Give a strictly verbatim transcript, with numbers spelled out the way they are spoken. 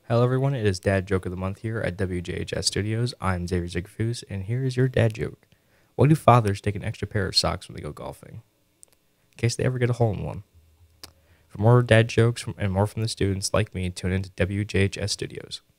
Hello, everyone. It is Dad Joke of the Month here at W J H S Studios. I'm Xavier Zigfoos, and here is your dad joke. Why do fathers take an extra pair of socks when they go golfing? In case they ever get a hole in one. For more dad jokes from, and more from the students like me, tune into W J H S Studios.